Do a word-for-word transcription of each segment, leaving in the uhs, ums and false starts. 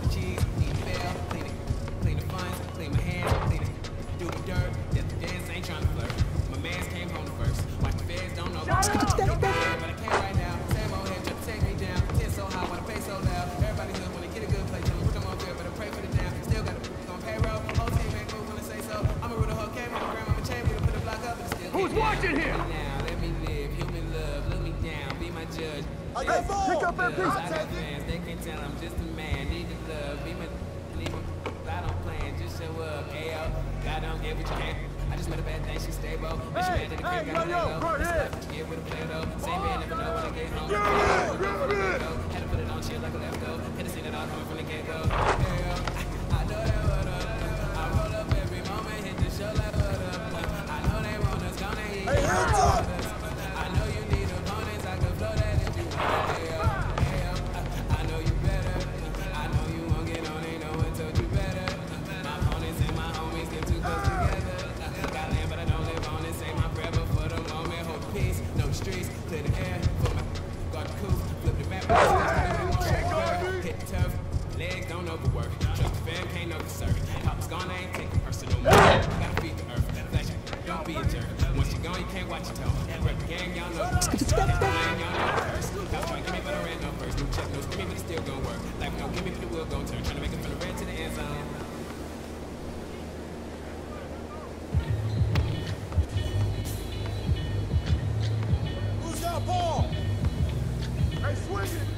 the cheese, clean the bell, clean it. Clean the funds, clean my hands, clean it. Do my dirt, just the dance, ain't trying to flirt. My mans came home first. Watch the feds, don't know. But I can't right now. Same old head, trying to take me down. Ten so high, wanna pay so loud. Everybody good when they get a good play. Tell them, put them on good, better pray for the down. Still got a on payroll. Whole team ain't cool when I say so. I'm a root of whole came on my grandma, chain, we put the block up, but still. Who's watching here? Now, let me live, human love, look me down, be my judge. I got ball. Pick up that piece. I got fans, they can tell I'm just a man. Need the love, be my, leave them. I don't plan, just show up. Ayo, God don't get what you can. I just met a bad thing, she stable. Bitch, Hey, man, to the hey, crib, yo, got a yo, Lego. right This here. life what you get with a player though. Same man, never know when I get home. Grab it, grab it. Had to put it on chill like a left go. Had to see that all coming from the get-go. Ayo, I know that what up. I roll up every moment, hit the show like what up. I know they want us, gonna eat. Hey, hands up. I know you need opponents, I can blow that if you want. Ayo, ayo, I know you better. I know you won't get on, ain't no one told you better. My opponents and my homies get too close together. Got land, but I don't live on it. Say my prayer before the moment. Hold the peace, no streets, clear the air for my guard the coupe, flip the map. Hit the turf, legs don't overwork. Trust the fam, can't no concern. Pop's gone, I ain't taking personal. Gotta feed the earth, flesh, don't be a jerk. Once you're gone, you can't watch your tone. Rep the gang, y'all know the first. Y'all know the first. Y'all trying to give me, but I ran no first. New check, no give me, but it's still gonna work. Life don't give me, but the wheel gon' turn. Trying to make it from the red to the end zone. Who's got ball? Hey, swing it.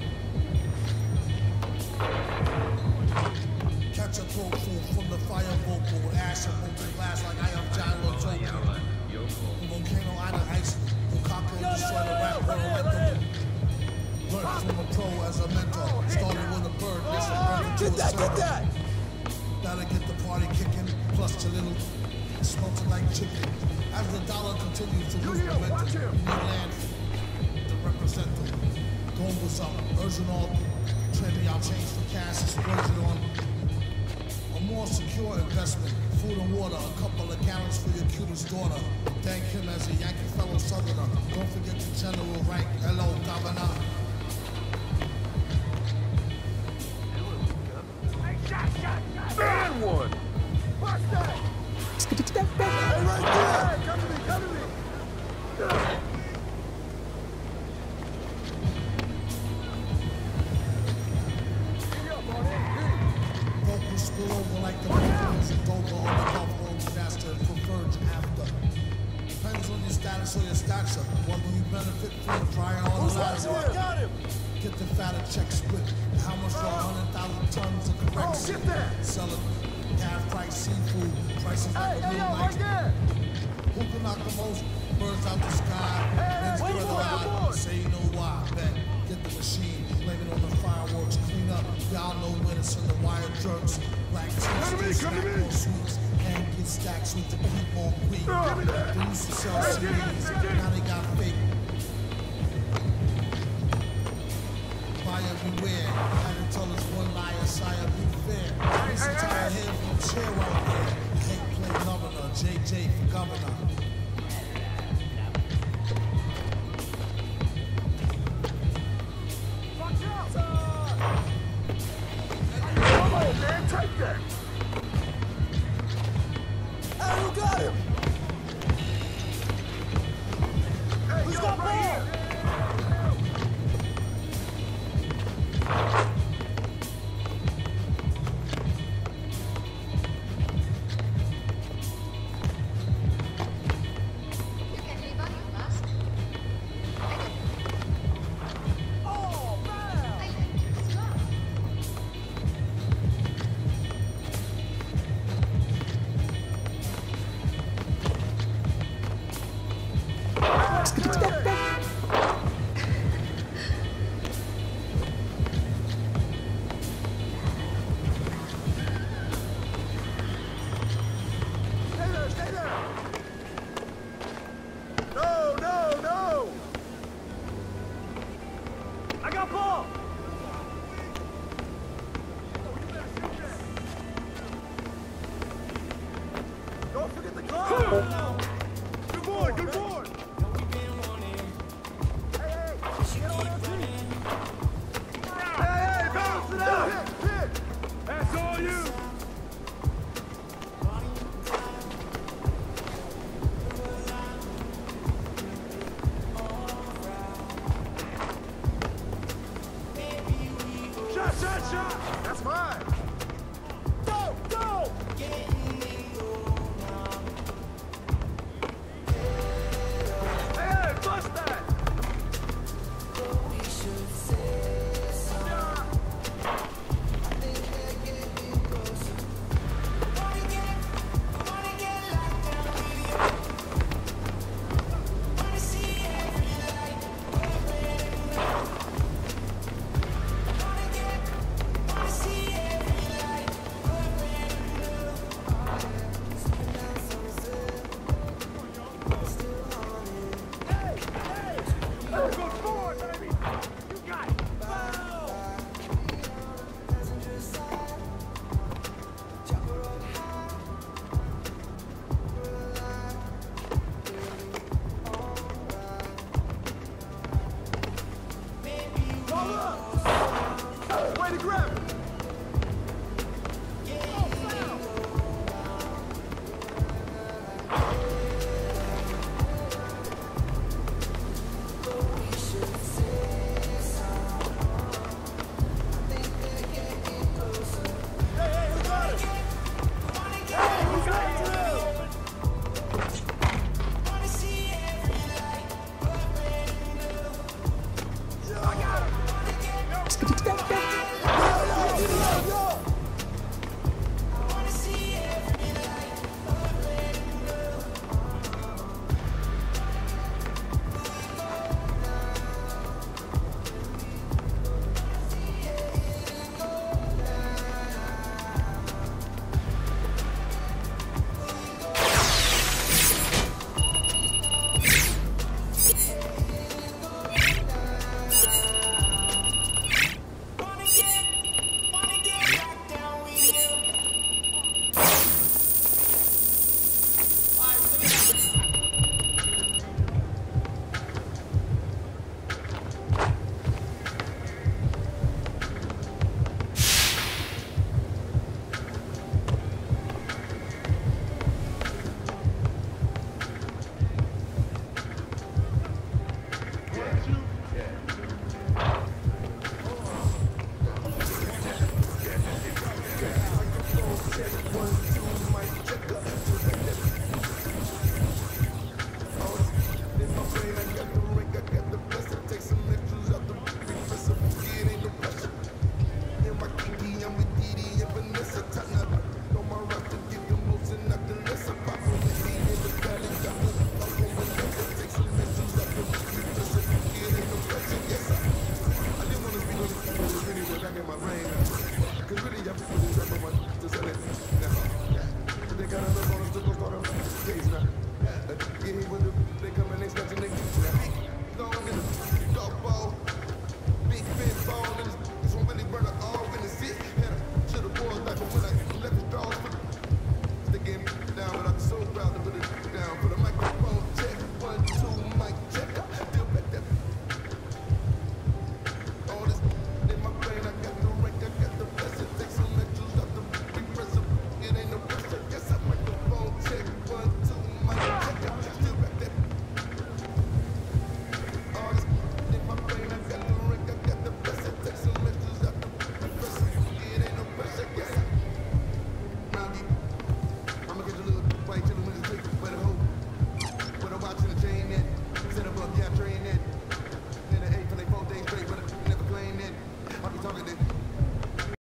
Catch a throat full from the fire vocal with ash and broken glass like I am John Lotoko. Volcano out of ice, who conquer and destroy the rap world like the learn from a pro as a mentor. Started with a bird, this a bird into Get a that, get server. that. Gotta get the party kicking, plus a little smelting like chicken. As the dollar continues to lose Yo, yo, momentum, watch we him. need land to represent them. Going with some urging all, trading our change for cash, explosion on a more secure investment. Food and water, a couple of gallons for your cutest daughter. Thank him as a Yankee fellow southerner. Don't forget the general rank. Hello, governor. Man one. Watch that. Hey, right there. Hey, come to me, come to me. Vocal spill over like the vocals of Dover on the golf road faster and preferred after. Depends on your status or your stature. Whether you benefit from the prior or Who's the watching? latter. Got him. Get the fatter check split. How much for a hundred thousand tons of correct Oh, get that. Sell it. Half price seafood. Prices like Hey, a hey, blue yo, light. right there. Who can knock the most birds out the sky? Hey, Men's wait brother for it, out. come on. Say you know why. Bet. Get the machine. Blame it on the fireworks. Clean up. Y'all know when it's in the wire jerks. Black Come to me, teeth, come to snack me. on sweets. And get stacked sweet to keep on quick. Give me that. They used to sell Hey, C get it, Ds. get it. Now they got fake. Buyer beware. Had to tell us one liar, sire, be fair. This hey, entire hey. head from chair right there. Hate play governor. J J for governor. Watch out. Come on, man, take that. Hey, who got him? Hey, who's got ball? Oh, man. Let's get